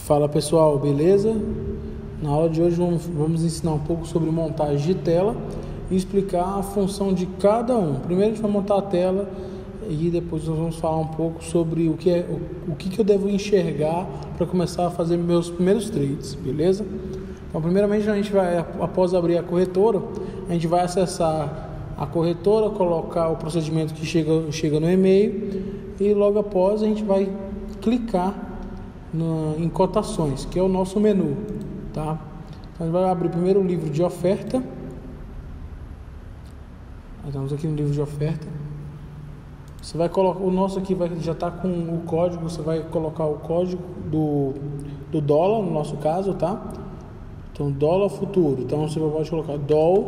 Fala pessoal, beleza? Na aula de hoje vamos ensinar um pouco sobre montagem de tela e explicar a função de cada um. Primeiro a gente vai montar a tela e depois nós vamos falar um pouco sobre o que eu devo enxergar para começar a fazer meus primeiros trades, beleza? Então primeiramente a gente vai, após abrir a corretora, a gente vai acessar a corretora, colocar o procedimento que chega no e-mail e logo após a gente vai clicar em cotações, que é o nosso menu, tá? Então a gente vai abrir primeiro o livro de oferta. Estamos aqui no livro de oferta. Você vai colocar, o nosso aqui já está com o código, você vai colocar o código do dólar, no nosso caso, tá? Então dólar futuro, então você pode colocar DOL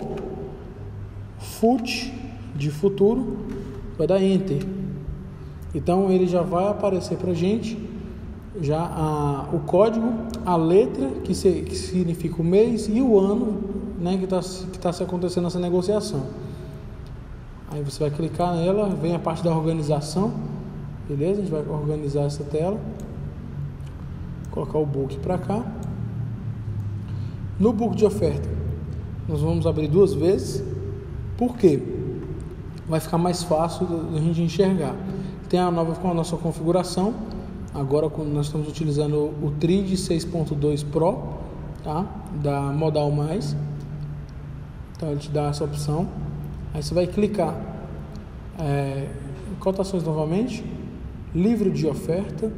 FUT de futuro, vai dar Enter. Então ele já vai aparecer pra gente já o código, a letra que significa o mês e o ano, né, que está se acontecendo essa negociação. Aí você vai clicar nela, vem a parte da organização, beleza? A gente vai organizar essa tela, colocar o book para cá. No book de oferta nós vamos abrir duas vezes. Por quê? Vai ficar mais fácil da gente enxergar. Tem a nossa configuração. Agora nós estamos utilizando o TRID 6.2 Pro, tá? Da Modal Mais. Então ele te dá essa opção. Aí você vai clicar em cotações novamente, livro de oferta.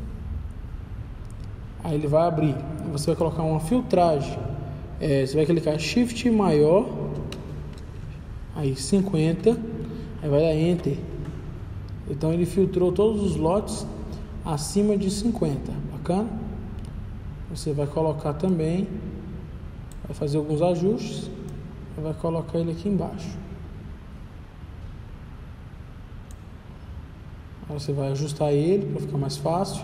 Aí ele vai abrir. Você vai colocar uma filtragem. Você vai clicar Shift maior, aí 50, aí vai dar Enter. Então ele filtrou todos os lotes acima de 50, bacana? Você vai colocar também, vai fazer alguns ajustes e vai colocar ele aqui embaixo. Aí você vai ajustar ele para ficar mais fácil.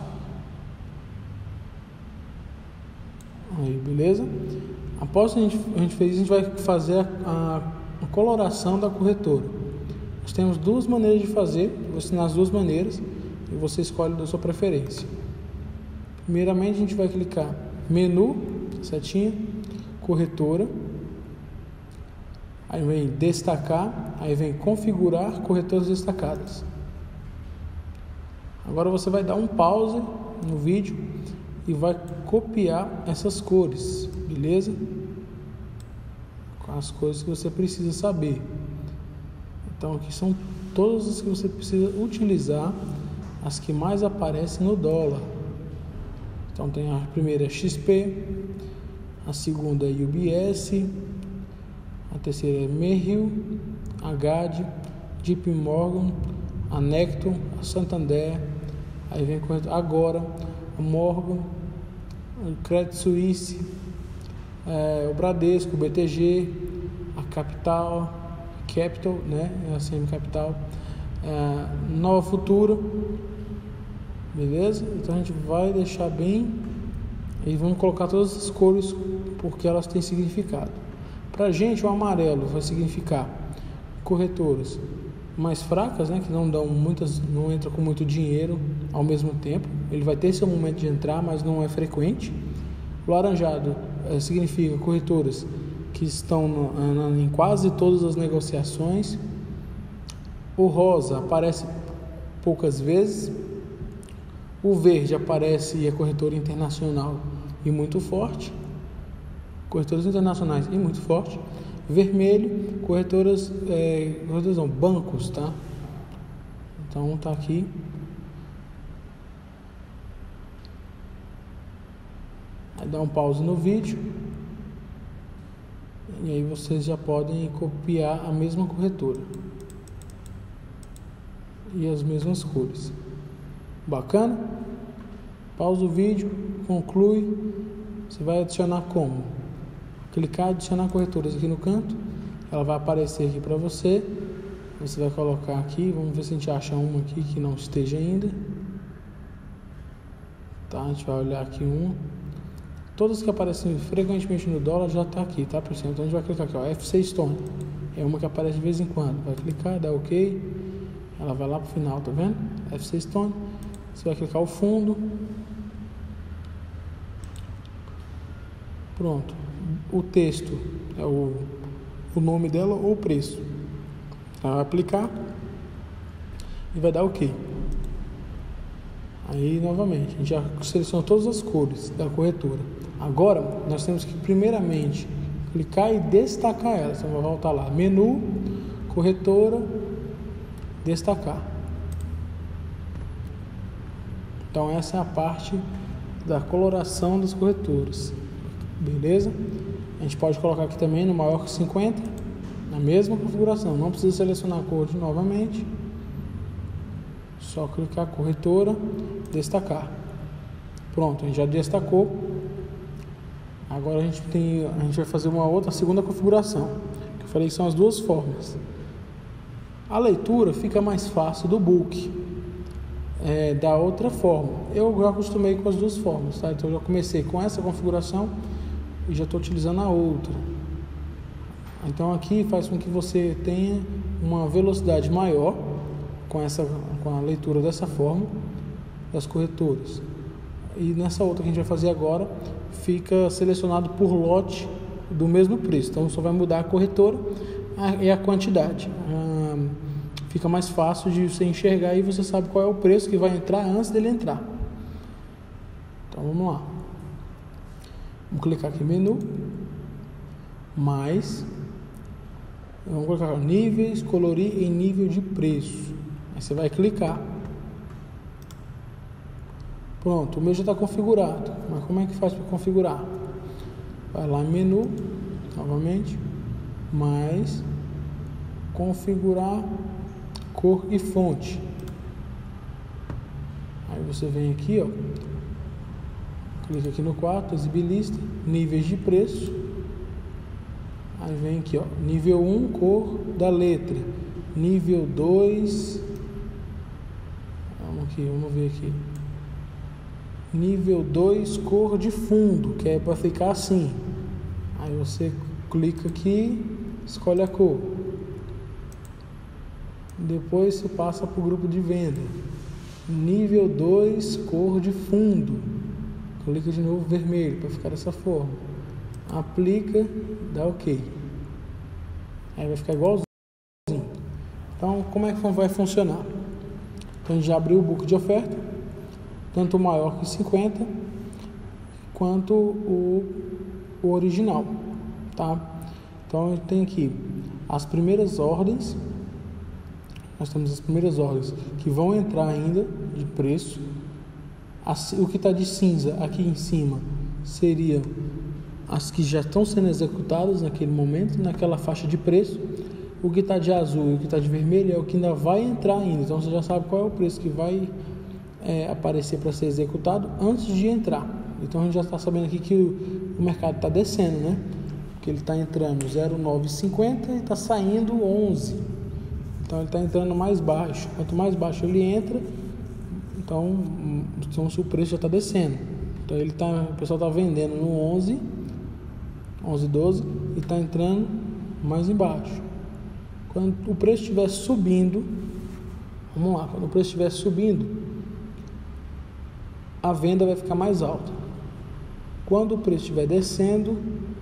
Aí, beleza? Após a gente fez isso, a gente vai fazer a coloração da corretora. Nós temos duas maneiras de fazer, vou ensinar as duas maneiras e você escolhe da sua preferência. Primeiramente a gente vai clicar menu, setinha, corretora, aí vem destacar, aí vem configurar corretoras destacadas. Agora você vai dar um pause no vídeo e vai copiar essas cores, beleza? Com as cores que você precisa saber. Então aqui são todas as que você precisa utilizar, as que mais aparecem no dólar. Então tem a primeira é XP, a segunda é UBS, a terceira é Merrill, a GAD, JP Morgan, a Necton, a Santander, aí vem agora a Morgan, o Credit Suisse, o Bradesco, o BTG, a Capital, né, a CM Capital, Nova Futura, beleza? Então a gente vai deixar bem e vamos colocar todas as cores porque elas têm significado. Pra gente o amarelo vai significar corretoras mais fracas, né, que não entra com muito dinheiro ao mesmo tempo. Ele vai ter seu momento de entrar, mas não é frequente. O laranjado significa corretoras que estão em quase todas as negociações. O rosa aparece poucas vezes. O verde aparece e é corretora internacional e muito forte. Corretoras internacionais e muito forte. Vermelho, bancos, tá? Então tá aqui. Aí dá um pause no vídeo. E aí vocês já podem copiar a mesma corretora e as mesmas cores. Bacana? Pausa o vídeo, conclui. Você vai adicionar como? Clicar adicionar corretoras aqui no canto, ela vai aparecer aqui para você. Você vai colocar aqui, vamos ver se a gente acha uma aqui que não esteja ainda. Tá, a gente vai olhar aqui uma. Todas que aparecem frequentemente no dólar já está aqui, tá pessoal? Então a gente vai clicar aqui, ó, FC Stone. É uma que aparece de vez em quando. Vai clicar, dá OK. Ela vai lá pro final, tá vendo? FC Stone. Você vai clicar o fundo. Pronto. O texto é o nome dela ou o preço. Ela vai aplicar e vai dar OK. Aí, novamente, a gente já selecionou todas as cores da corretora. Agora, nós temos que, primeiramente, clicar e destacar elas. Então, vai voltar lá, menu, corretora, destacar. Então, essa é a parte da coloração das corretoras. Beleza? A gente pode colocar aqui também no maior que 50, na mesma configuração. Não precisa selecionar a cor novamente. Só clicar corretora, destacar. Pronto, a gente já destacou. Agora a gente vai fazer uma segunda configuração. Que eu falei que são as duas formas. A leitura fica mais fácil do book. Da outra forma. Eu já acostumei com as duas formas, tá? Então eu já comecei com essa configuração e já estou utilizando a outra. Então aqui faz com que você tenha uma velocidade maior com a leitura dessa forma das corretoras. E nessa outra que a gente vai fazer agora, fica selecionado por lote do mesmo preço. Então só vai mudar a corretora e a quantidade. Fica mais fácil de você enxergar e você sabe qual é o preço que vai entrar antes dele entrar. Então vamos lá. Vamos clicar aqui em menu, mais, vamos colocar níveis, colorir em nível de preço. Aí você vai clicar. Pronto, o meu já está configurado. Mas como é que faz para configurar? Vai lá em menu, novamente, mais, configurar cor e fonte. Aí você vem aqui, ó, clica aqui no quarto, exibir lista, níveis de preço. Aí vem aqui, ó, nível 1, cor da letra, nível 2, vamos ver aqui, nível 2, cor de fundo, que é para ficar assim. Aí você clica aqui, escolhe a cor. Depois você passa para o grupo de venda. Nível 2, cor de fundo. Clica de novo vermelho para ficar dessa forma. Aplica, dá OK. Aí vai ficar igualzinho. Então, como é que vai funcionar? Então, a gente já abriu o book de oferta, tanto o maior que 50, quanto o original, tá? Então, a gente tem aqui as primeiras ordens. Nós temos as primeiras ordens que vão entrar ainda de preço. O que está de cinza aqui em cima seria as que já estão sendo executadas naquele momento, naquela faixa de preço. O que está de azul e o que está de vermelho é o que ainda vai entrar ainda. Então você já sabe qual é o preço que vai aparecer para ser executado antes de entrar. Então a gente já está sabendo aqui que o mercado está descendo, né? Porque ele está entrando 0,950 e está saindo 11. Então ele está entrando mais baixo. Quanto mais baixo ele entra, então o preço já está descendo. Então o pessoal está vendendo no 11, 12 e está entrando mais embaixo. Quando o preço estiver subindo, vamos lá, quando o preço estiver subindo, a venda vai ficar mais alta. Quando o preço estiver descendo,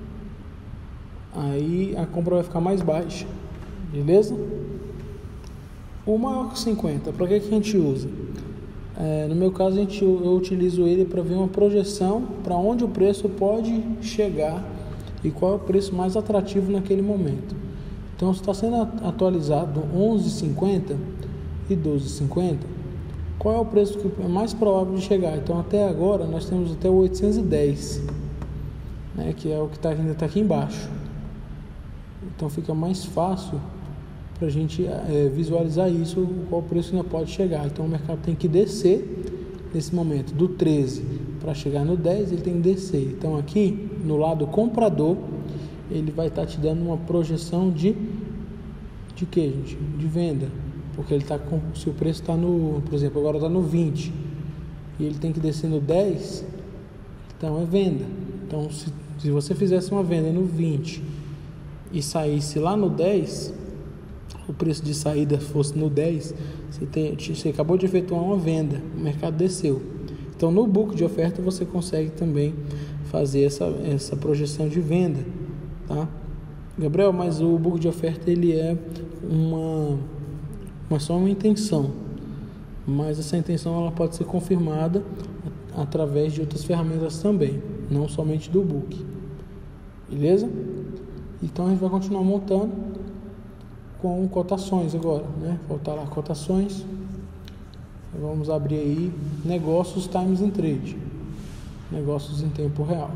aí a compra vai ficar mais baixa. Beleza? O maior que 50, para que a gente usa? No meu caso, eu utilizo ele para ver uma projeção para onde o preço pode chegar e qual é o preço mais atrativo naquele momento. Então, se está sendo atualizado 11,50 e 12,50, qual é o preço que é mais provável de chegar? Então, até agora, nós temos até o 810, né, que é o que ainda está aqui embaixo. Então, fica mais fácil para a gente visualizar isso, qual preço ainda pode chegar. Então o mercado tem que descer nesse momento do 13 para chegar no 10, ele tem que descer. Então aqui no lado comprador ele vai estar te dando uma projeção de quê, gente? De venda, porque ele está com, se o preço está no, por exemplo, agora está no 20 e ele tem que descer no 10, então é venda. Então se você fizesse uma venda no 20 e saísse lá no 10, o preço de saída fosse no 10, você acabou de efetuar uma venda, o mercado desceu. Então, no book de oferta, você consegue também fazer essa projeção de venda, tá? Gabriel, mas o book de oferta ele é só uma intenção, mas essa intenção ela pode ser confirmada através de outras ferramentas também, não somente do book, beleza? Então a gente vai continuar montando com cotações agora, né? Voltar lá, cotações, vamos abrir aí negócios times in trade, negócios em tempo real.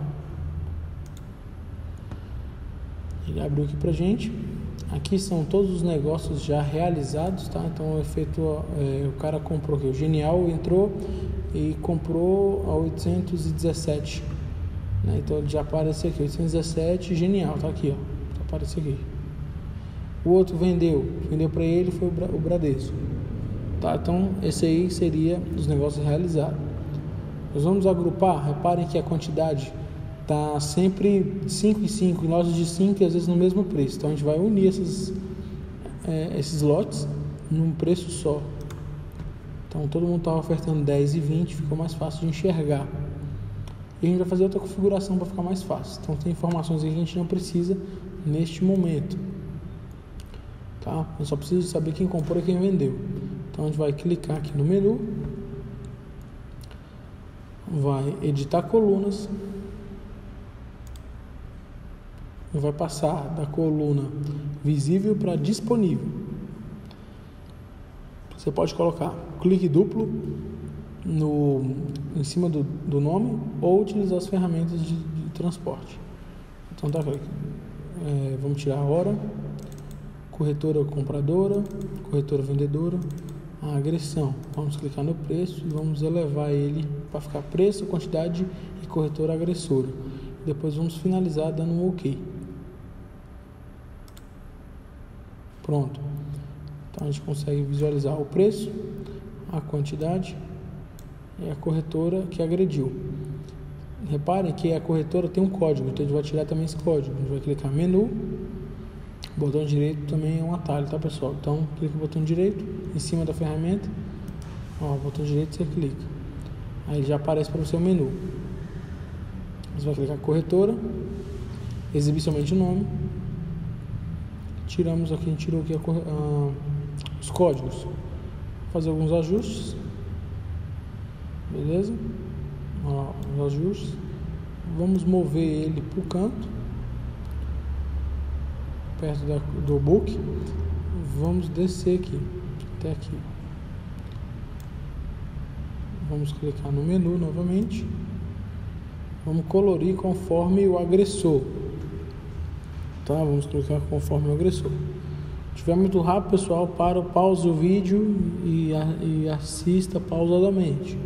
Ele abriu aqui pra gente. Aqui são todos os negócios já realizados, tá? Então o cara comprou aqui, o Genial entrou e comprou a 817, né? Então ele já aparece aqui, 817, Genial, tá aqui, ó, aparece aqui. O outro vendeu para ele, foi o Bradesco, tá? Então esse aí seria os negócios realizados. Nós vamos agrupar, reparem que a quantidade tá sempre 5 e 5, em lojas de 5 e às vezes no mesmo preço. Então a gente vai unir esses lotes num preço só. Então todo mundo estava ofertando 10 e 20, ficou mais fácil de enxergar. E a gente vai fazer outra configuração para ficar mais fácil. Então tem informações aí que a gente não precisa neste momento, tá? Eu só preciso saber quem comprou e quem vendeu. Então a gente vai clicar aqui no menu, vai editar colunas, vai passar da coluna visível para disponível. Você pode colocar clique duplo em cima do nome ou utilizar as ferramentas de transporte. Então tá aqui. Vamos tirar a hora, corretora compradora, corretora vendedora, a agressão. Vamos clicar no preço e vamos elevar ele para ficar preço, quantidade e corretora agressora. Depois vamos finalizar dando um OK. Pronto. Então a gente consegue visualizar o preço, a quantidade e a corretora que agrediu. Reparem que a corretora tem um código, então a gente vai tirar também esse código. A gente vai clicar menu, botão direito também é um atalho, tá pessoal? Então clica no botão direito em cima da ferramenta, ó, botão direito você clica, aí já aparece para você o menu. Você vai clicar corretora, exibir somente o nome. Tiramos aqui, a gente tirou aqui os códigos. Vou fazer alguns ajustes, beleza? Ó, os ajustes. Vamos mover ele para o canto, perto do book. Vamos descer aqui, até aqui. Vamos clicar no menu novamente. Vamos colorir conforme o agressor. Tá, vamos clicar conforme o agressor. Se estiver muito rápido, pessoal, pause o vídeo e assista pausadamente.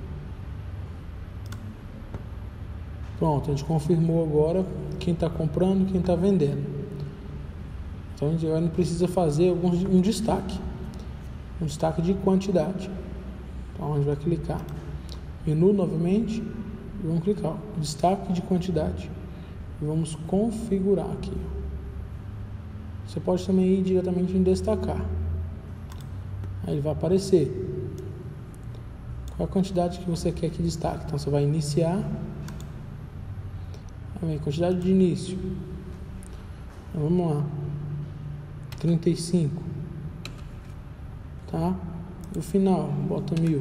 Pronto, a gente confirmou agora quem está comprando e quem está vendendo. Então a gente agora precisa fazer um destaque de quantidade. Então a gente vai clicar menu novamente e vamos clicar destaque de quantidade. E vamos configurar aqui. Você pode também ir diretamente em destacar. Aí ele vai aparecer qual a quantidade que você quer que destaque. Então você vai iniciar. Aí, quantidade de início. Então, vamos lá. 35. Tá? E o final, bota 1000.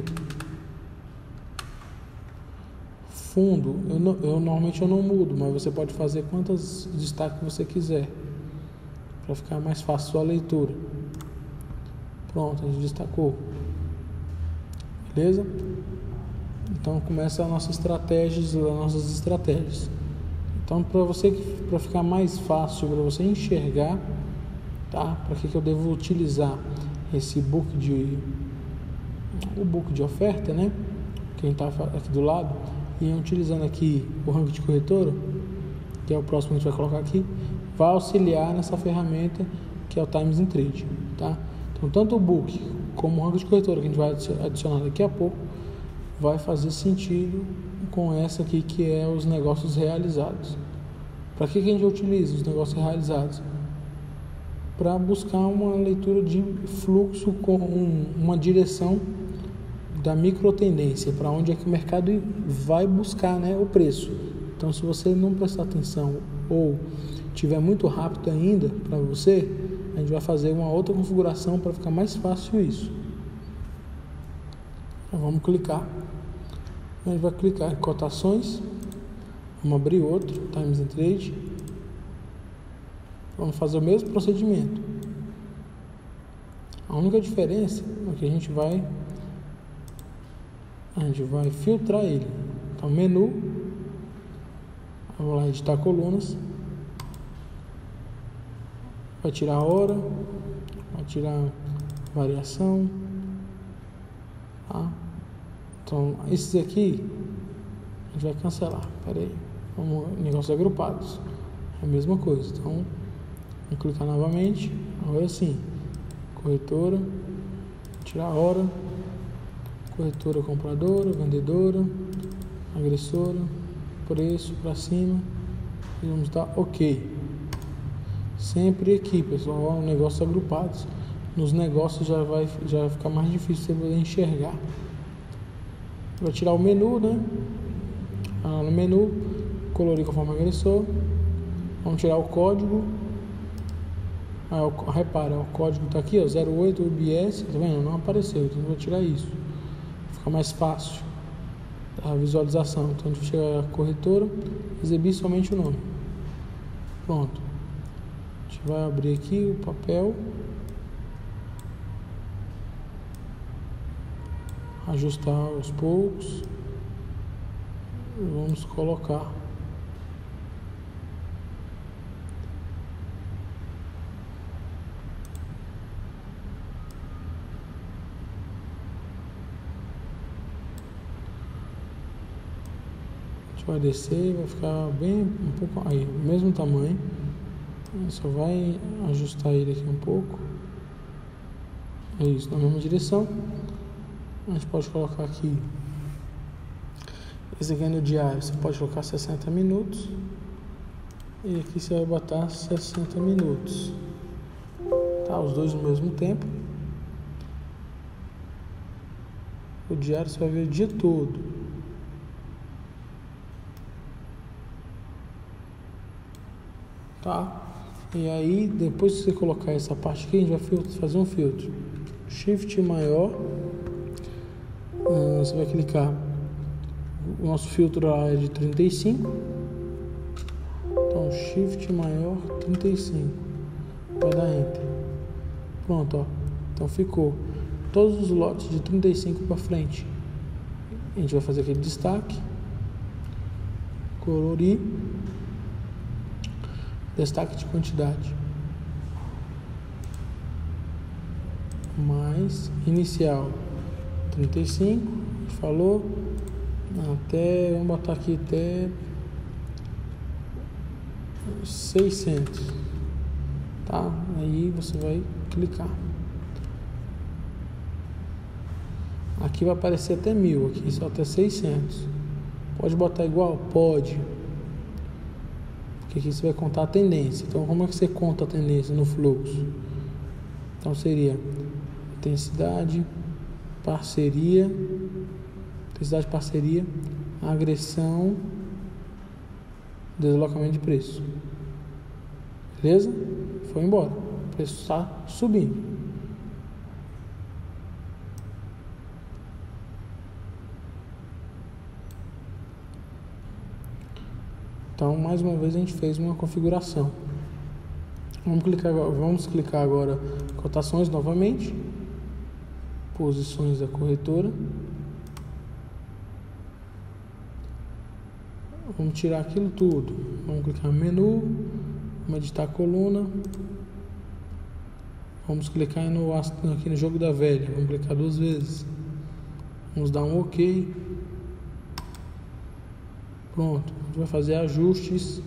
Fundo, normalmente eu não mudo, mas você pode fazer quantos destaques você quiser para ficar mais fácil a sua leitura. Pronto, a gente destacou, beleza? Então começa as nossas estratégias. Então para ficar mais fácil para você enxergar, tá? Para que eu devo utilizar esse book de oferta, né? Quem está aqui do lado. E utilizando aqui o ranking de corretora, que é o próximo que a gente vai colocar aqui, vai auxiliar nessa ferramenta que é o Times in Trade, tá? Então tanto o book como o ranking de corretora que a gente vai adicionar daqui a pouco vai fazer sentido com essa aqui que é os negócios realizados. Para que a gente utiliza os negócios realizados? Para buscar uma leitura de fluxo com uma direção da micro tendência, para onde é que o mercado vai buscar, né, o preço. Então, se você não prestar atenção ou tiver muito rápido ainda para você, a gente vai fazer uma outra configuração para ficar mais fácil isso. Então, vamos clicar. A gente vai clicar em cotações. Vamos abrir outro, Times and Trade. Vamos fazer o mesmo procedimento. A única diferença é que a gente vai filtrar ele. Então, menu, vamos lá, editar colunas, vai tirar a hora, vai tirar variação, tá? Então, esses aqui a gente vai cancelar. Pera aí, vamos negócios agrupados, é a mesma coisa. Então, vamos clicar novamente, agora sim, corretora, tirar a hora, corretora compradora, vendedora, agressora, preço para cima e vamos dar OK. Sempre aqui, pessoal, negócios agrupados. Nos negócios já vai ficar mais difícil você enxergar. Vai tirar o menu, né? No menu, colorir conforme agressor. Vamos tirar o código. Repara, o código está aqui, ó, 08 UBS, tá vendo? Não apareceu, então eu vou tirar isso. Fica mais fácil a visualização. Então a gente chega a corretora, exibir somente o nome. Pronto. A gente vai abrir aqui o papel, ajustar aos poucos e vamos colocar. Vai descer, vai ficar bem um pouco aí, o mesmo tamanho. Só vai ajustar ele aqui um pouco. É isso, na mesma direção. A gente pode colocar aqui. Esse aqui é no diário, você pode colocar 60 minutos. E aqui você vai botar 60 minutos. Tá, os dois no mesmo tempo. O diário você vai ver o dia todo. Tá? E aí, depois que você colocar essa parte aqui, a gente vai fazer um filtro. Shift maior. Você vai clicar. O nosso filtro lá é de 35. Então, Shift maior 35. Vai dar Enter. Pronto, ó. Então ficou todos os lotes de 35 para frente. A gente vai fazer aquele destaque. Colorir. Destaque de quantidade. Mais inicial 35, a gente falou, até, vamos botar aqui até 600, tá? Aí você vai clicar. Aqui vai aparecer até 1000, aqui só até 600. Pode botar igual? Pode. Porque aqui você vai contar a tendência. Então, como é que você conta a tendência no fluxo? Então, seria intensidade, parceria, agressão, deslocamento de preço. Beleza? Foi embora. O preço está subindo. Então, mais uma vez, a gente fez uma configuração. Vamos clicar agora cotações novamente. Posições da corretora. Vamos tirar aquilo tudo. Vamos clicar no menu. Vamos editar a coluna. Vamos clicar aqui no jogo da velha. Vamos clicar 2 vezes. Vamos dar um OK. Pronto. A gente vai fazer ajustes.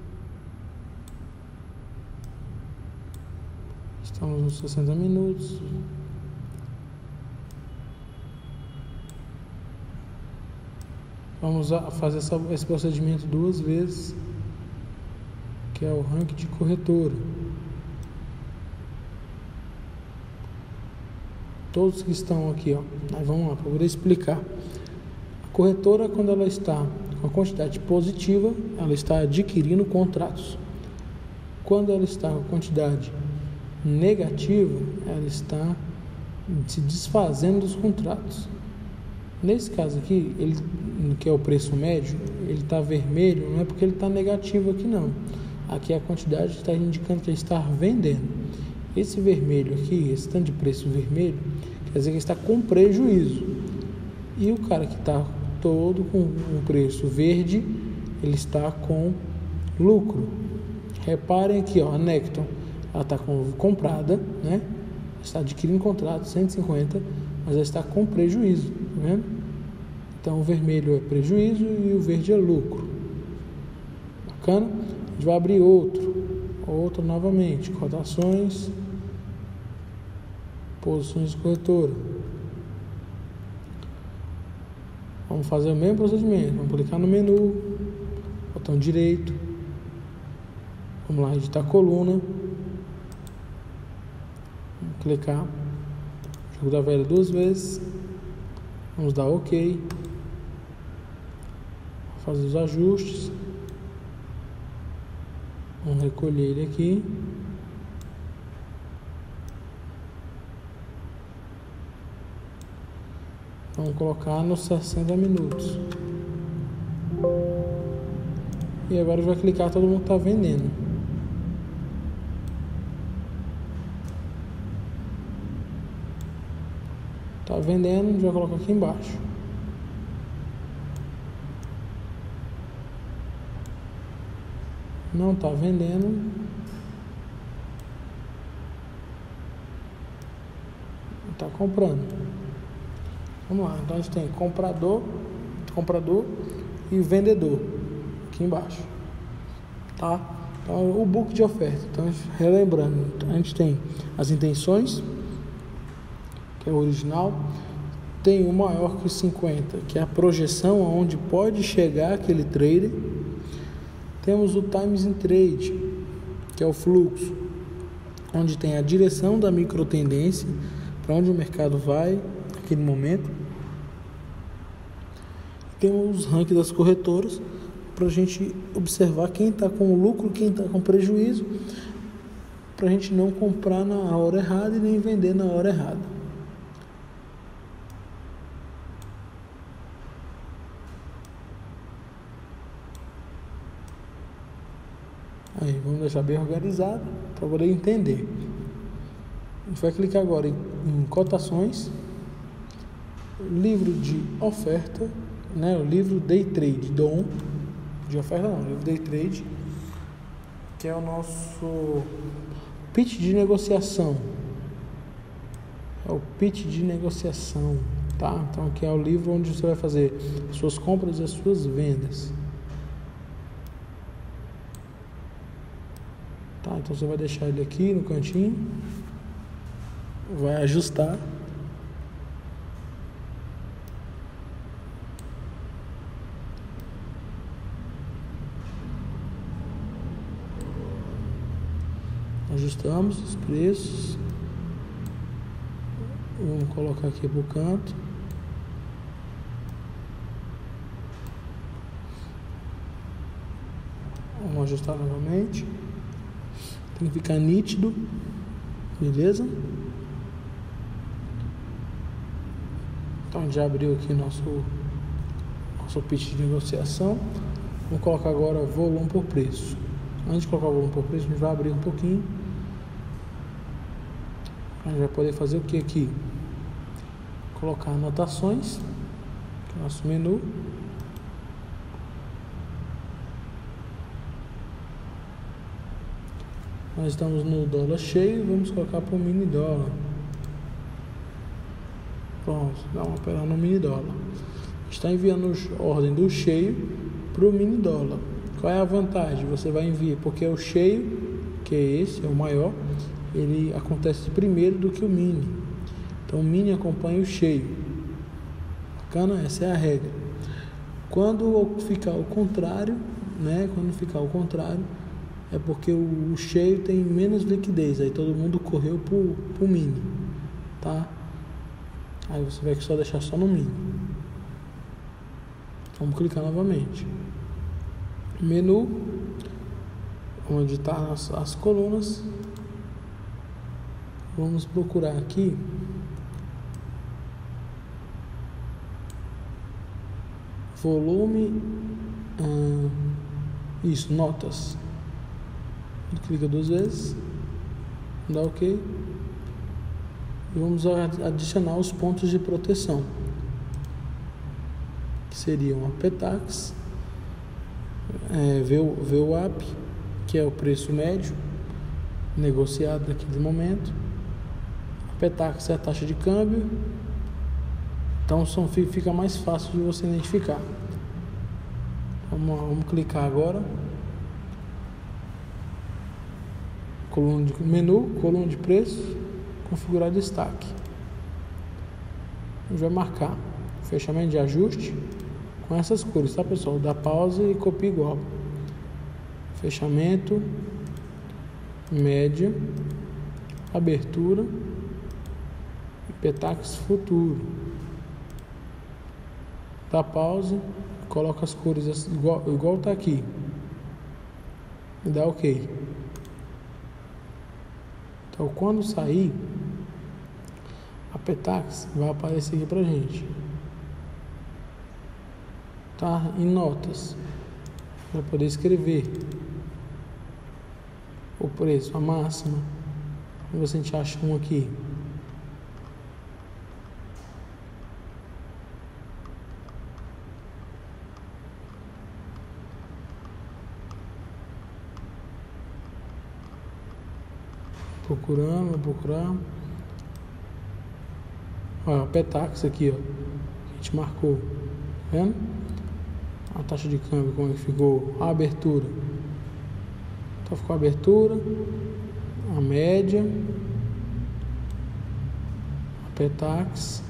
Estamos nos 60 minutos. Vamos fazer esse procedimento 2 vezes, que é o ranking de corretora. todos que estão aqui, ó. Aí vamos lá, para poder explicar. A corretora, quando ela está com a quantidade positiva, ela está adquirindo contratos. Quando ela está com a quantidade negativa, ela está se desfazendo dos contratos. Nesse caso aqui, ele, que é o preço médio, ele está vermelho, não é porque ele está negativo aqui não. Aqui a quantidade está indicando que ele está vendendo. Esse vermelho aqui, esse tanto de preço vermelho, quer dizer que ele está com prejuízo. E o cara que está todo com um preço verde, ele está com lucro. Reparem aqui, ó, a Necton, ela está comprada, né? Está adquirindo contrato 150, mas ela está com prejuízo, tá vendo? Então o vermelho é prejuízo e o verde é lucro. Bacana? A gente vai abrir outro novamente, cotações, posições de corretora. Vamos fazer o mesmo procedimento, vamos clicar no menu, botão direito, vamos lá, editar coluna, vamos clicar, jogo da velha 2 vezes, vamos dar OK, fazer os ajustes, vamos recolher ele aqui, vamos colocar nos 60 minutos. E agora vai clicar, todo mundo está vendendo. Está vendendo, a gente vai colocar aqui embaixo. Não está vendendo. Está comprando. Vamos lá, então a gente tem comprador e vendedor aqui embaixo, tá? Então o book de oferta, então relembrando, a gente tem as intenções, que é o original, tem o maior que 50, que é a projeção aonde pode chegar aquele trader, temos o times in trade, que é o fluxo, onde tem a direção da micro tendência, para onde o mercado vai naquele momento. Temos os rankings das corretoras para a gente observar quem está com lucro, quem está com prejuízo, para a gente não comprar na hora errada e nem vender na hora errada. Aí, vamos deixar bem organizado para poder entender. A gente vai clicar agora em cotações, livro de oferta, né, o livro Day Trade, de oferta não, livro Day Trade, que é o nosso pitch de negociação, é o pitch de negociação, tá? Então aqui é o livro onde você vai fazer as suas compras e as suas vendas, tá? Então você vai deixar ele aqui no cantinho, vai ajustar. Ajustamos os preços. Vamos colocar aqui para o canto. Vamos ajustar novamente. Tem que ficar nítido. Beleza? Então já abriu aqui nosso pitch de negociação. Vamos colocar agora volume por preço. Antes de colocar o volume por preço, a gente vai abrir um pouquinho. A gente vai poder fazer o que aqui? Colocar anotações, que é o nosso menu. Nós estamos no dólar cheio, vamos colocar para o mini dólar. Pronto, dá uma operar no mini dólar. Está enviando a ordem do cheio para o mini dólar. Qual é a vantagem? Você vai enviar, porque o cheio, que é esse, é o maior, ele acontece primeiro do que o mini. Então o mini acompanha o cheio. Bacana? Essa é a regra. Quando ficar o contrário, né? Quando ficar o contrário, é porque o cheio tem menos liquidez. Aí todo mundo correu pro mini, tá? Aí você vai só deixar só no mínimo. Vamos clicar novamente. Menu, onde está as colunas. Vamos procurar aqui volume, isso, notas. Clica 2 vezes, dá OK e vamos adicionar os pontos de proteção, que seriam a Petax, VWAP, que é o preço médio negociado naquele momento. A Petax é a taxa de câmbio. Então fica mais fácil de você identificar. Vamos clicar agora. Coluna de menu, coluna de preço, configurar destaque. A gente vai marcar fechamento de ajuste com essas cores, tá pessoal? Dá pausa e copia igual. Fechamento, média, abertura e Petax futuro. Dá pausa, coloca as cores igual tá aqui e dá OK. Então quando sair, a Petax vai aparecer aqui pra gente, tá? Em notas, para poder escrever o preço, a máxima. Vamos ver se a gente acha um aqui. Vou procurar. Olha, a Petax aqui, ó. A gente marcou. Tá vendo? A taxa de câmbio, como é que ficou? A abertura. Então ficou a abertura, a média, a Petax.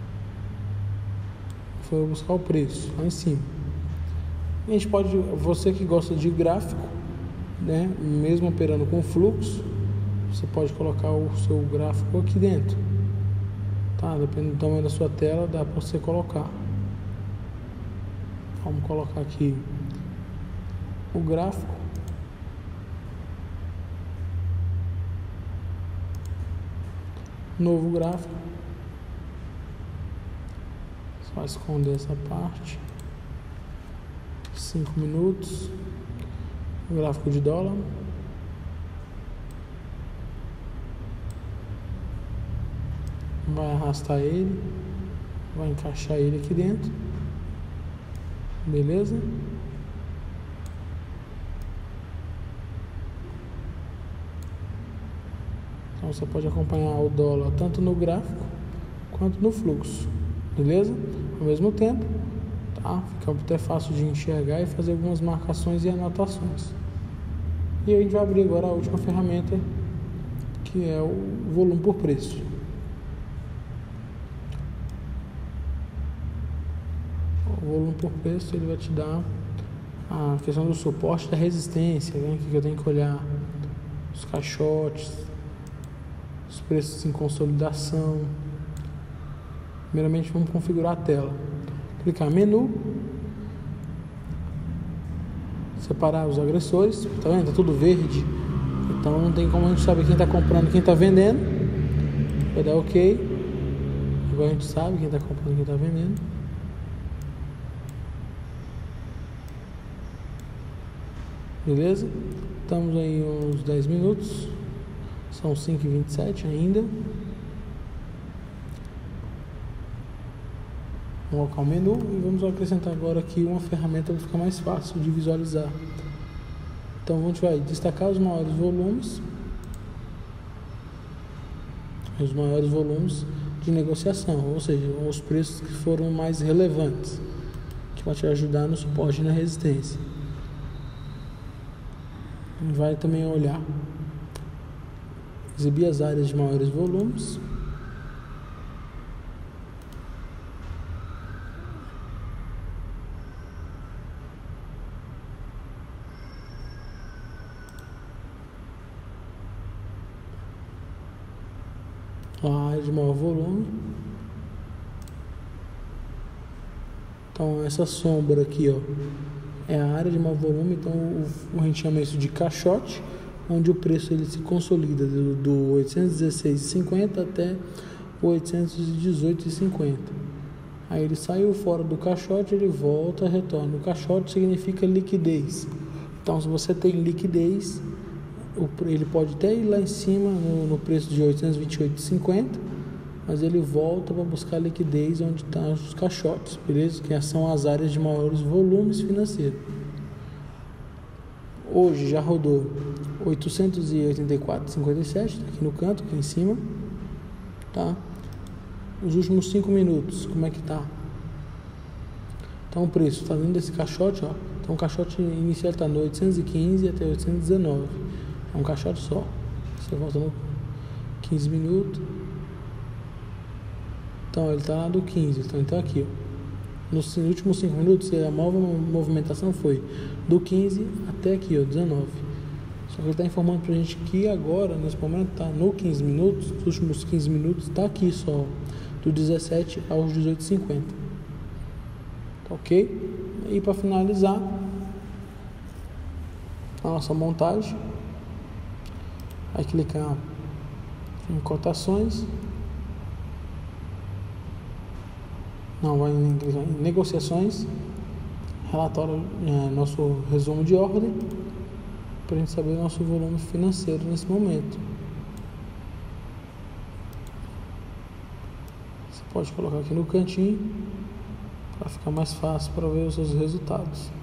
Foi buscar o preço lá em cima. A gente pode, você que gosta de gráfico, né? Mesmo operando com fluxo, você pode colocar o seu gráfico aqui dentro, tá? Dependendo do tamanho da sua tela, dá para você colocar. Vamos colocar aqui o gráfico. Novo gráfico. Só esconder essa parte. 5 minutos. O gráfico de dólar. Vai arrastar ele, vai encaixar ele aqui dentro, beleza? Então você pode acompanhar o dólar tanto no gráfico quanto no fluxo, beleza? Ao mesmo tempo, tá? Fica até fácil de enxergar e fazer algumas marcações e anotações. E a gente vai abrir agora a última ferramenta, que é o volume por preço. O volume por preço, ele vai te dar a questão do suporte da resistência, né? Que eu tenho que olhar os caixotes, os preços em consolidação. Primeiramente vamos configurar a tela. Clicar menu, separar os agressores, tá vendo? Tá tudo verde, então não tem como a gente saber quem está comprando e quem está vendendo. Vai dar OK. Agora a gente sabe quem está comprando e quem está vendendo. Beleza? Estamos aí uns 10 minutos. São 5h27 ainda. Vamos colocar o menu e vamos acrescentar agora aqui uma ferramenta para ficar mais fácil de visualizar. Então a gente vai destacar os maiores volumes. Os maiores volumes de negociação, ou seja, os preços que foram mais relevantes, que vai te ajudar no suporte e na resistência. Vai também olhar, exibir as áreas de maiores volumes. A área de maior volume. Então essa sombra aqui, ó, é a área de mau volume, então a gente chama isso de caixote, onde o preço ele se consolida do 816,50 até o 818,50. Aí ele saiu fora do caixote, ele volta, retorna. O caixote significa liquidez. Então se você tem liquidez, ele pode até ir lá em cima no preço de 828,50, mas ele volta para buscar liquidez onde estão os caixotes, beleza? Que são as áreas de maiores volumes financeiros. Hoje já rodou 884,57, tá aqui no canto, aqui em cima, tá? Os últimos 5 minutos, como é que tá? Então o preço está dentro desse caixote, ó. Então o caixote inicial está no 815 até 819. É um caixote só. Você volta no 15 minutos. Então ele está lá do 15. Então aqui, ó. Nos últimos 5 minutos, a nova movimentação foi do 15 até aqui, ó, 19. Só que ele está informando pra gente que agora, nesse momento, está no 15 minutos, os últimos 15 minutos, está aqui só, do 17 aos 18,50. Tá ok? E para finalizar a nossa montagem, vai clicar em cotações. Não, vai clicar em negociações, relatório, nosso resumo de ordem, para a gente saber o nosso volume financeiro nesse momento. Você pode colocar aqui no cantinho para ficar mais fácil para ver os seus resultados.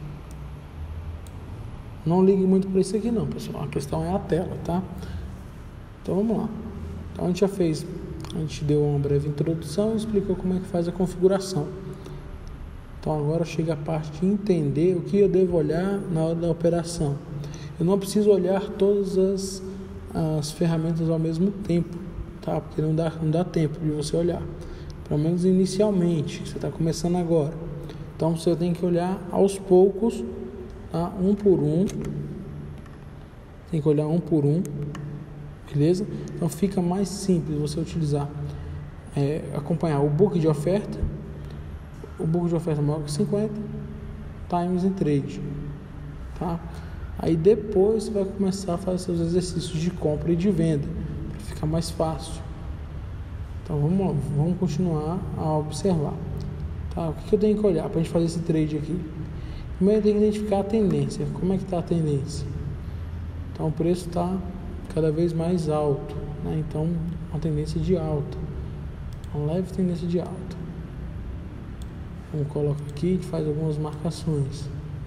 Não ligue muito para isso aqui não, pessoal, a questão é a tela, tá? Então vamos lá. Então a gente deu uma breve introdução e explicou como é que faz a configuração. Então agora chega a parte de entender o que eu devo olhar na hora da operação. Eu não preciso olhar todas as ferramentas ao mesmo tempo, tá? Porque não dá tempo de você olhar. Pelo menos inicialmente, você está começando agora. Então você tem que olhar aos poucos, tá? Um por um. Tem que olhar um por um. Beleza? Então fica mais simples você utilizar, acompanhar o book de oferta. O book de oferta maior que 50, times em trade, tá? Aí depois você vai começar a fazer seus exercícios de compra e de venda, para ficar mais fácil. Então vamos continuar a observar, tá? O que eu tenho que olhar para a gente fazer esse trade aqui? Primeiro eu tenho que identificar a tendência. Como é que está a tendência? Então o preço está cada vez mais alto, né? Então uma tendência de alta, uma leve tendência de alta. Vamos colocar aqui, a gente faz algumas marcações,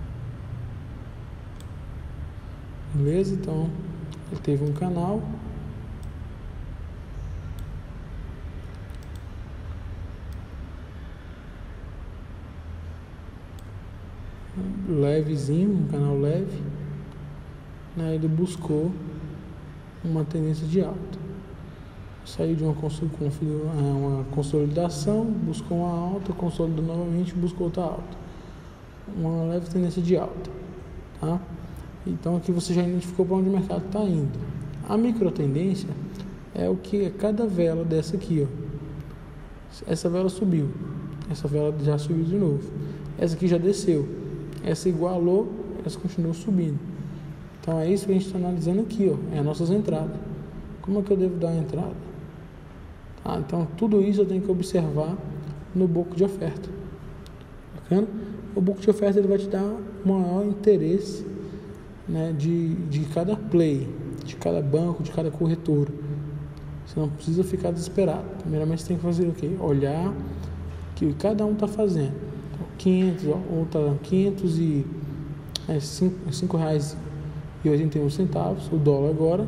beleza? Então ele teve um canal, levezinho, um canal leve, né? Ele buscou uma tendência de alta, saiu de uma consolidação, buscou uma alta, consolidou novamente, buscou outra alta, uma leve tendência de alta, tá? Então aqui você já identificou para onde o mercado está indo. A micro tendência é o que é cada vela dessa aqui, ó. Essa vela subiu, essa vela já subiu de novo, essa aqui já desceu, essa igualou, essa continuou subindo. Então é isso que a gente está analisando aqui, ó, é as nossas entradas. Como é que eu devo dar a entrada? Então tudo isso eu tenho que observar no book de oferta. Bacana? O book de oferta ele vai te dar maior interesse, né, de cada play, de cada banco, de cada corretora. Você não precisa ficar desesperado. Primeiramente você tem que fazer o quê? Olhar o que cada um está fazendo. Então, 500, ó, ou tá R$5,81, o dólar agora.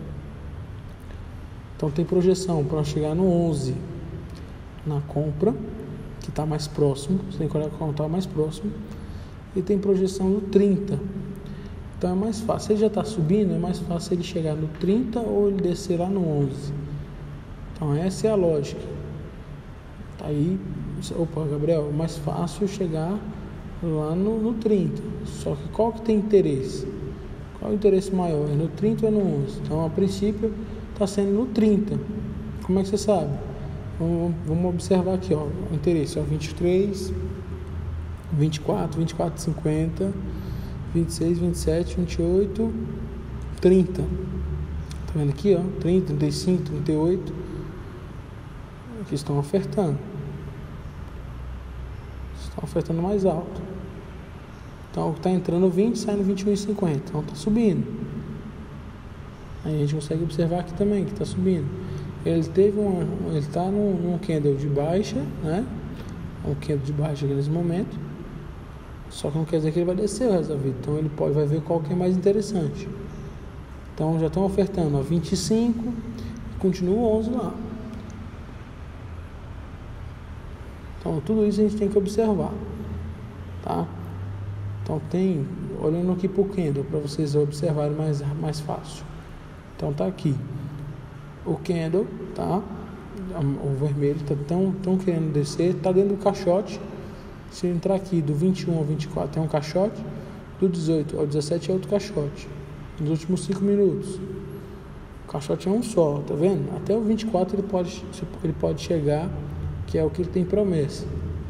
Então tem projeção para chegar no 11 na compra, que está mais próximo, você tem que olhar qual está mais próximo, e tem projeção no 30. Então é mais fácil, se ele já está subindo, é mais fácil ele chegar no 30 ou ele descer lá no 11. Então essa é a lógica. Tá aí, Gabriel, é mais fácil chegar lá no 30, só que qual que tem interesse? Qual é o interesse maior? É no 30 ou é no 11? Então a princípio está sendo no 30. Como é que você sabe? Vamos observar aqui, ó, o interesse é 23, 24, 24,50, 26, 27, 28, 30. Tá vendo aqui, ó? 30, 35, 38. Aqui estão ofertando. Estão ofertando mais alto. Então tá entrando 20, saindo 21,50. Então tá subindo. Aí a gente consegue observar aqui também que tá subindo. Ele tá num candle de baixa, né? Um candle de baixa aqui nesse momento. Só que não quer dizer que ele vai descer o resto da vida. Então ele vai ver qual que é mais interessante. Então já estão ofertando a 25 e continua 11 lá. Então tudo isso a gente tem que observar, tá? Então olhando aqui pro candle para vocês observarem mais fácil. Então tá aqui o candle, tá? O vermelho tá tão querendo descer, tá dentro do caixote. Se eu entrar aqui do 21 ao 24 tem um caixote, do 18 ao 17 é outro caixote. Nos últimos 5 minutos o caixote é um só, tá vendo? Até o 24 ele pode chegar, que é o que ele tem promessa.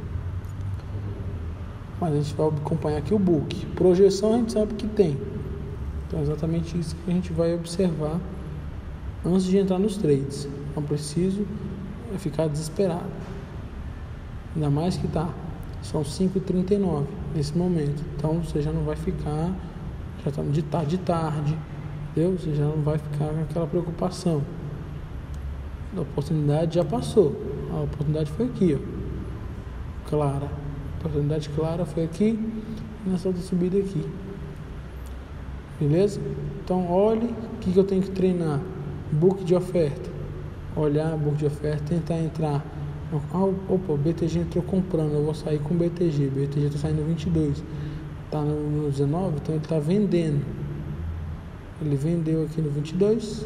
Mas a gente vai acompanhar aqui o book. Projeção a gente sabe que tem. Então é exatamente isso que a gente vai observar antes de entrar nos trades. Não preciso ficar desesperado. Ainda mais que são 5h39 nesse momento. Então você já não vai ficar, já está de tarde, entendeu? Você já não vai ficar com aquela preocupação. A oportunidade já passou. A oportunidade foi aqui, ó. Clara. A oportunidade clara foi aqui e nessa outra subida aqui. Beleza? Então olhe o que eu tenho que treinar. Book de oferta. Olhar book de oferta, tentar entrar. Opa, o BTG entrou comprando, eu vou sair com o BTG. O BTG está saindo 22. Está no 19, então ele está vendendo. Ele vendeu aqui no 22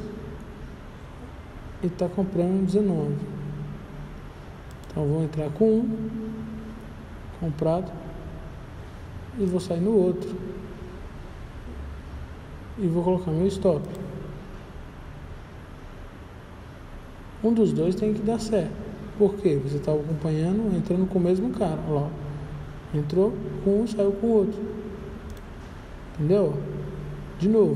e está comprando no 19. Então eu vou entrar com um comprado e vou sair no outro e vou colocar meu stop. Um dos dois tem que dar certo. Por quê? Você está acompanhando, entrando com o mesmo cara. Olha lá. Entrou com um, saiu com o outro. Entendeu? De novo.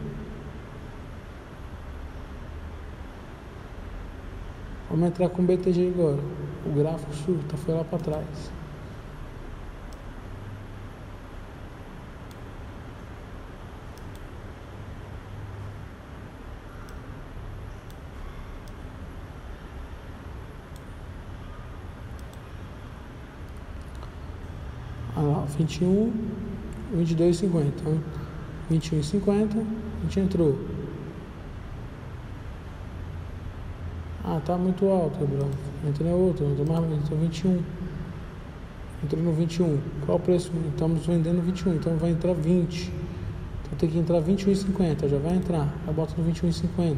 Vamos entrar com o BTG agora. O gráfico foi lá para trás. Olha lá, 21, 22,50. Então, 21,50, a gente entrou. Tá muito alto, Gabriel. Entra na outra, entrou 21. Entrou no 21. Qual o preço? Estamos vendendo 21, então vai entrar 20. Então tem que entrar 21,50, já vai entrar. Aí bota no 21,50.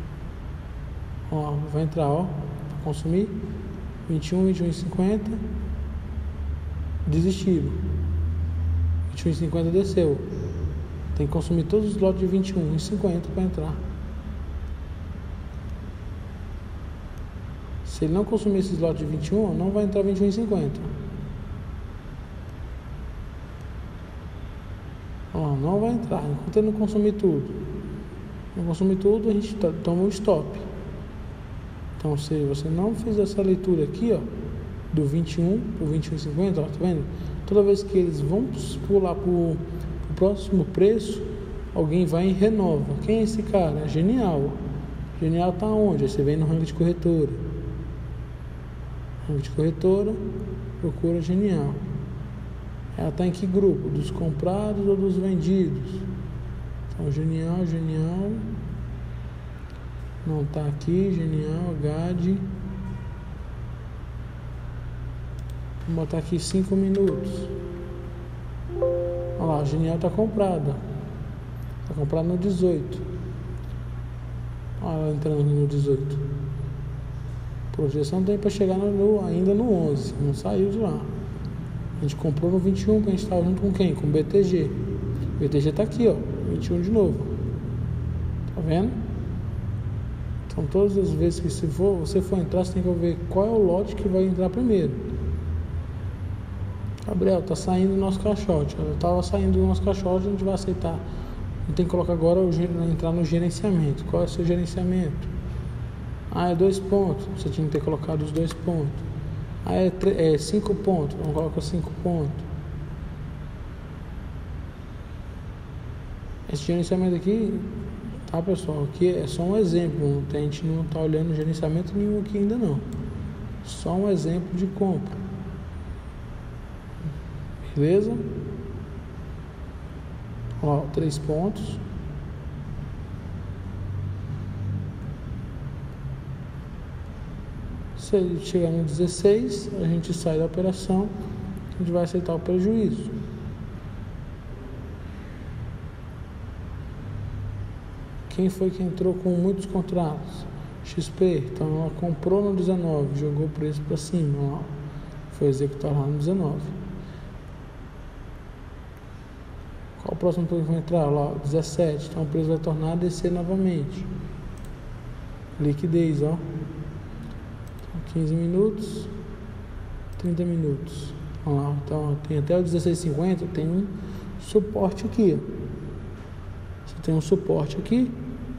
Ó, vai entrar, ó, para consumir. 21, 21,50. Desistiram. 21,50 desceu. Tem que consumir todos os lotes de 21,50 para entrar. Se ele não consumir esses lotes de 21, não vai entrar 21,50. Ó, não vai entrar. Enquanto ele não consumir tudo. Não consumir tudo, a gente toma um stop. Então, se você não fizer essa leitura aqui, ó, do 21 por 21,50, ó, tá vendo? Toda vez que eles vão pular pro próximo preço, alguém vai e renova. Quem é esse cara? É Genial. Genial tá onde? Aí você vem no ranking de corretora. Ranking de corretora, procura Genial. Ela tá em que grupo? Dos comprados ou dos vendidos? Então, Genial. Não tá aqui, Genial, GAD. Vou botar aqui 5 minutos. Olha lá, a Genial está comprada. Está comprada no 18. Olha ela entrando no 18. Projeção tem para chegar ainda no 11. Não saiu de lá. A gente comprou no 21, porque a gente estava junto com quem? Com o BTG. O BTG está aqui, ó. 21 de novo. Tá vendo? Então todas as vezes que você for entrar, você tem que ver qual é o lote que vai entrar primeiro. Gabriel, tá saindo do nosso caixote. Eu tava saindo do nosso caixote, a gente vai aceitar. A gente tem que colocar agora, entrar no gerenciamento. Qual é o seu gerenciamento? É 2 pontos. Você tinha que ter colocado os 2 pontos. É 5 pontos. Vamos colocar 5 pontos. Esse gerenciamento aqui, tá, pessoal? Aqui é só um exemplo. A gente não tá olhando gerenciamento nenhum aqui ainda não. Só um exemplo de compra. Beleza? Ó, 3 pontos. Se ele chegar no 16, a gente sai da operação, a gente vai aceitar o prejuízo. Quem foi que entrou com muitos contratos? XP, então ela comprou no 19, jogou o preço para cima, ó, foi executar lá no 19. Qual o próximo que vai entrar? Lá, 17, então o preço vai tornar a descer novamente. Liquidez, ó. 15 minutos, 30 minutos. Vamos lá, então tem até o 16,50, tem um suporte aqui. Você tem um suporte aqui,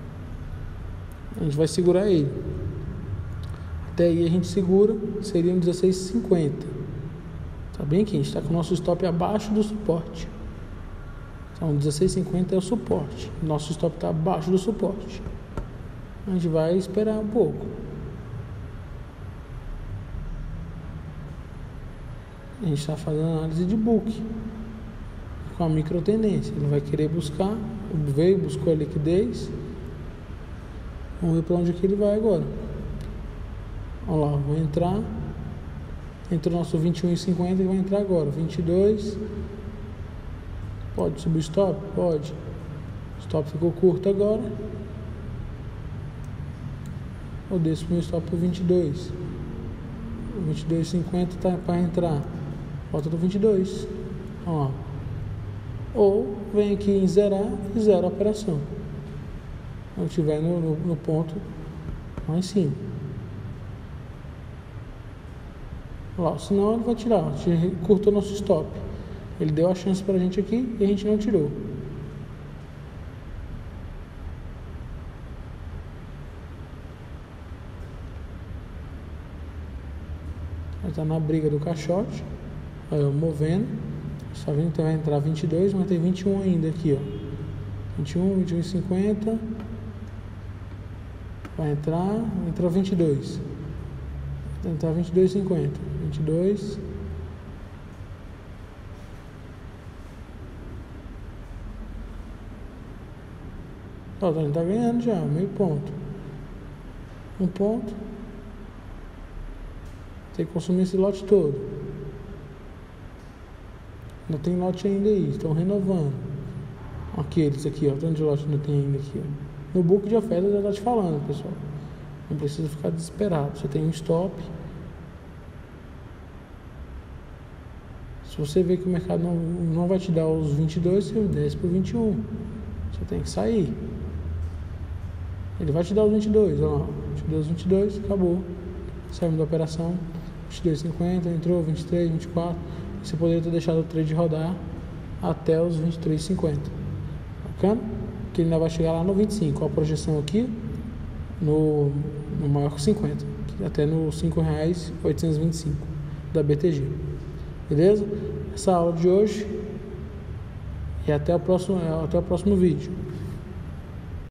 a gente vai segurar ele. Até aí a gente segura, seria um 16,50. Tá bem aqui, a gente está com o nosso stop abaixo do suporte. Então 16,50 é o suporte. Nosso stop está abaixo do suporte. A gente vai esperar um pouco. A gente está fazendo análise de book com a micro tendência. Ele vai querer buscar, veio, buscou a liquidez. Vamos ver para onde que ele vai agora. Olha lá, vou entrar. Entrou nosso 21,50 e vai entrar agora. 22. Pode subir o stop? Pode. O stop ficou curto agora. Eu desço meu stop para 22. O 22,50 está para entrar. Volta do 22. Ó. Ou vem aqui em zerar e zera a operação. Quando estiver no ponto lá em cima. Lá, senão ele vai tirar. A gente curtou nosso stop. Ele deu a chance para a gente aqui e a gente não tirou. Está na briga do caixote. Aí, ó, movendo. Está vendo que vai entrar 22, mas tem 21 ainda aqui, ó. 21, 21,50. Vai entrar, entrou 22. Vai entrar 22,50. 22. Ó, a gente tá ganhando já, meio ponto. 1 ponto. Tem que consumir esse lote todo. Não tem lote ainda aí, estão renovando. Aqueles aqui, ó, tanto de lote não tem ainda aqui, ó. No book de oferta eu já tá te falando, pessoal. Não precisa ficar desesperado. Você tem um stop. Se você vê que o mercado não vai te dar os 22, você desce para o 21. Você tem que sair. Ele vai te dar os 22, ó. Te deu os 22, acabou. Saímos da operação. 22,50, entrou 23, 24. Você poderia ter deixado o trade rodar até os 23,50. Bacana? Que ele ainda vai chegar lá no 25. Ó, a projeção aqui no maior que 50. Até no R$ 5,825 da BTG. Beleza? Essa aula de hoje. E até o próximo vídeo.